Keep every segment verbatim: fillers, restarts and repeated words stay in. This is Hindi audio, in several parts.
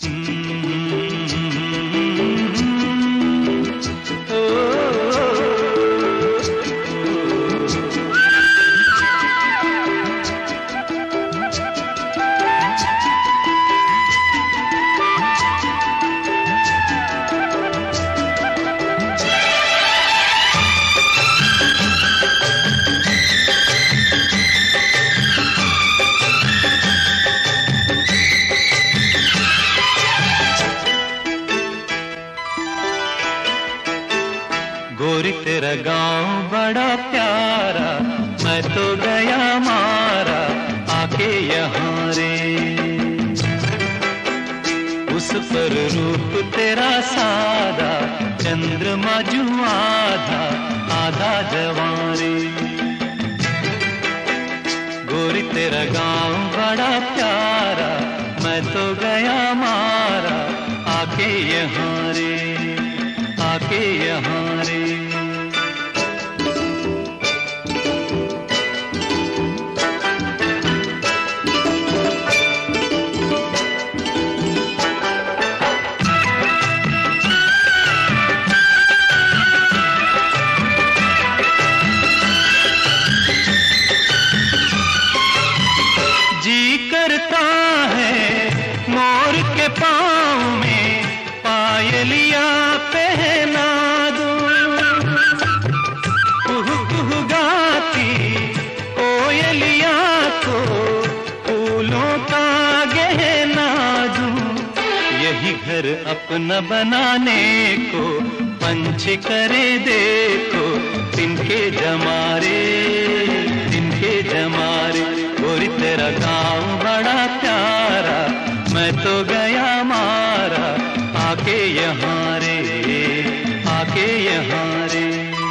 गोरी तेरा गांव बड़ा प्यारा, मैं तो गया मारा आके यहाँ रे। उस पर रूप तेरा सादा, चंद्रमा जू आधा आधा जवारे। गोरी तेरा गांव बड़ा प्यारा, मैं तो गया मारा आके यहाँ रे, आके यहाँ रे। जी करता है मोर के पाँव में पायलिया पहना दूं, कुह कुह गाती कोयलिया को फूलों का गहना दूं। यही घर अपना बनाने को पंछी करे देखो, तिनके जमारे तिनके जमारे। गोरी तेरा गाँव बड़ा प्यारा, मैं तो गया मारा आके यहाँ रे, आके यहाँ रे।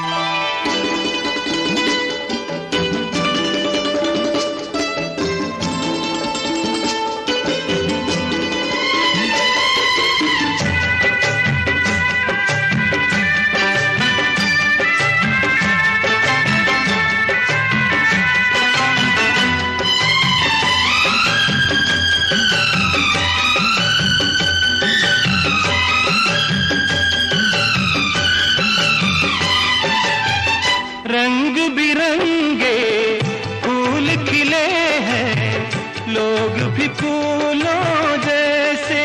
रंग बिरंगे फूल खिले हैं, लोग भी फूलों जैसे।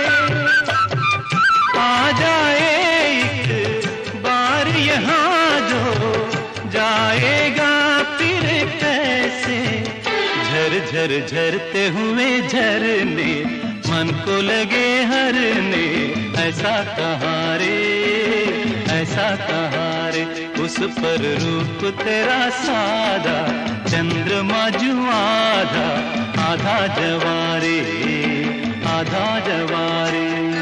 आ जाए एक बार यहाँ जो, जाएगा फिर कैसे। झर झर झरते हुए झरने मन को लगे हरने, ऐसा कहाँ रे, ऐसा कहाँ रे। उस पर रूप तेरा सादा, चंद्रमा जू आधा आधा जवारे, आधा जवारे।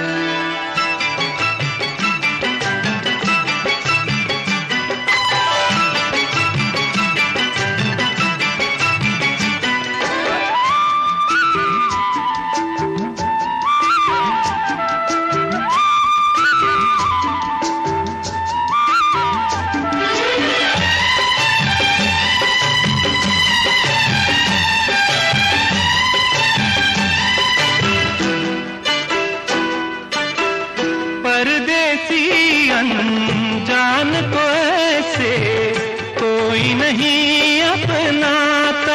अनजान को ऐसे कोई नहीं अपनाता,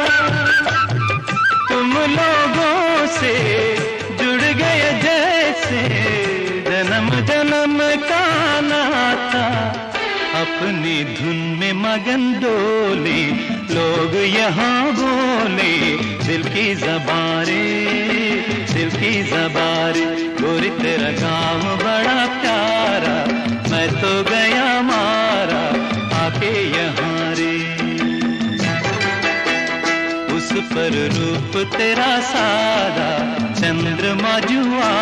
तुम लोगों से जुड़ गए जैसे जन्म जन्म का नाता। अपनी धुन में मगन डोले लोग यहाँ बोले, दिल की ज़बारे, दिल की ज़बारे। गोरी तेरा गाँव बड़ा प्यारा, मैं तो गया मारा आके यहाँ रे। उस पर रूप तेरा सादा, चंद्रमा जू